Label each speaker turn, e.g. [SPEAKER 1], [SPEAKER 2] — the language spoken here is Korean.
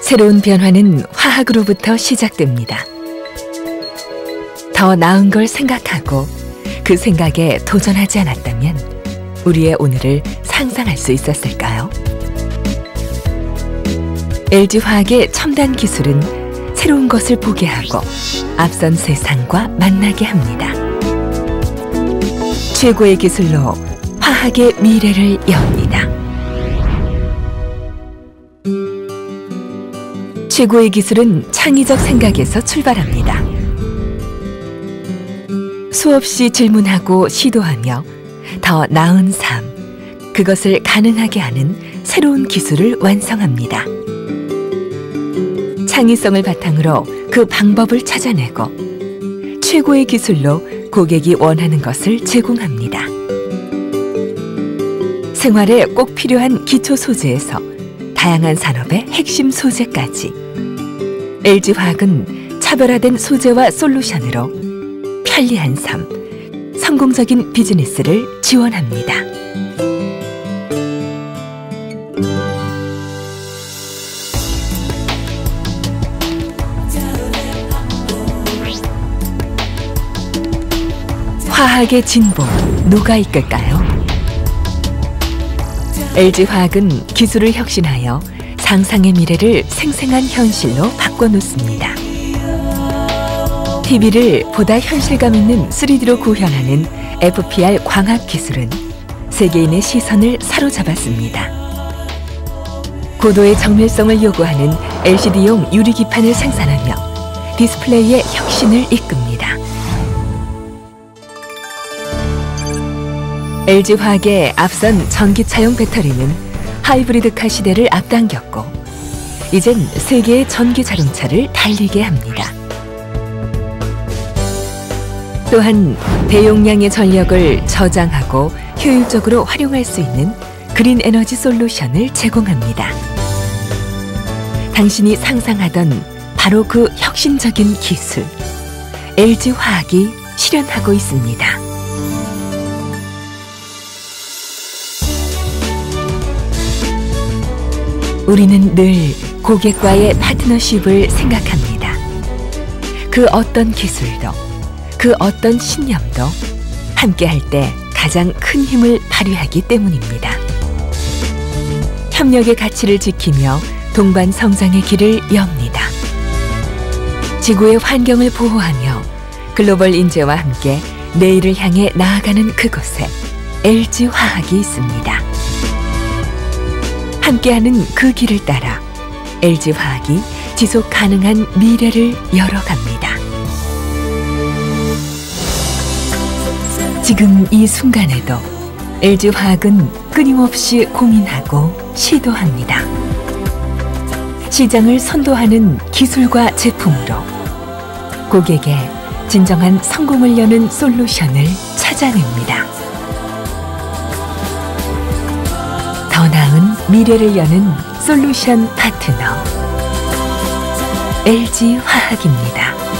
[SPEAKER 1] 새로운 변화는 화학으로부터 시작됩니다. 더 나은 걸 생각하고 그 생각에 도전하지 않았다면 우리의 오늘을 상상할 수 있었을까요? LG화학의 첨단 기술은 새로운 것을 보게 하고 앞선 세상과 만나게 합니다. 최고의 기술로 화학의 미래를 엽니다. 최고의 기술은 창의적 생각에서 출발합니다. 수없이 질문하고 시도하며 더 나은 삶, 그것을 가능하게 하는 새로운 기술을 완성합니다. 창의성을 바탕으로 그 방법을 찾아내고 최고의 기술로 고객이 원하는 것을 제공합니다. 생활에 꼭 필요한 기초 소재에서 다양한 산업의 핵심 소재까지 LG화학은 차별화된 소재와 솔루션으로 편리한 삶, 성공적인 비즈니스를 지원합니다. 화학의 진보, 누가 이끌까요? LG화학은 기술을 혁신하여 상상의 미래를 생생한 현실로 바꿔놓습니다. TV를 보다 현실감 있는 3D로 구현하는 FPR 광합 기술은 세계인의 시선을 사로잡았습니다. 고도의 정밀성을 요구하는 LCD용 유리기판을 생산하며 디스플레이의 혁신을 이끕니다. LG화학의 앞선 전기차용 배터리는 하이브리드카 시대를 앞당겼고 이젠 세계의 전기자동차를 달리게 합니다. 또한 대용량의 전력을 저장하고 효율적으로 활용할 수 있는 그린 에너지 솔루션을 제공합니다. 당신이 상상하던 바로 그 혁신적인 기술, LG화학이 실현하고 있습니다. 우리는 늘 고객과의 파트너십을 생각합니다. 그 어떤 기술도, 그 어떤 신념도 함께할 때 가장 큰 힘을 발휘하기 때문입니다. 협력의 가치를 지키며 동반 성장의 길을 엽니다. 지구의 환경을 보호하며 글로벌 인재와 함께 내일을 향해 나아가는 그곳에 LG화학이 있습니다. 함께하는 그 길을 따라 LG화학이 지속 가능한 미래를 열어갑니다. 지금 이 순간에도 LG화학은 끊임없이 고민하고 시도합니다. 시장을 선도하는 기술과 제품으로 고객의 진정한 성공을 여는 솔루션을 찾아냅니다. 더 나은 미래를 여는 솔루션 파트너 LG화학입니다.